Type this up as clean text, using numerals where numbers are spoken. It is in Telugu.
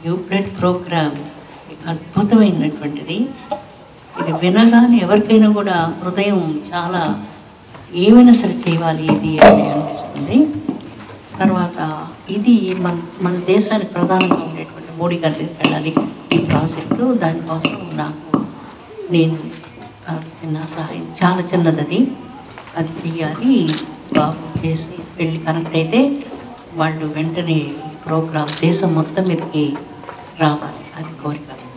యూబ్లెట్ ప్రోగ్రామ్ అద్భుతమైనటువంటిది. ఇది వినగానే ఎవరికైనా కూడా హృదయం చాలా ఏమైనా సరే చేయాలి ఇది అని అనిపిస్తుంది. తర్వాత ఇది మన దేశానికి ప్రధానంగా ఉండేటువంటి మోడీ గారి దగ్గరికి వెళ్ళాలి ఈ ప్రాజెక్టు. దానికోసం నేను చిన్న సహాయం, చాలా చిన్నది అది చెయ్యాలి. బాబు చేసి వెళ్ళి కనెక్ట్ అయితే వాళ్ళు వెంటనే ప్రోగ్రాం దేశం మొత్తం మీదకి రావాలి, అది కోరిక.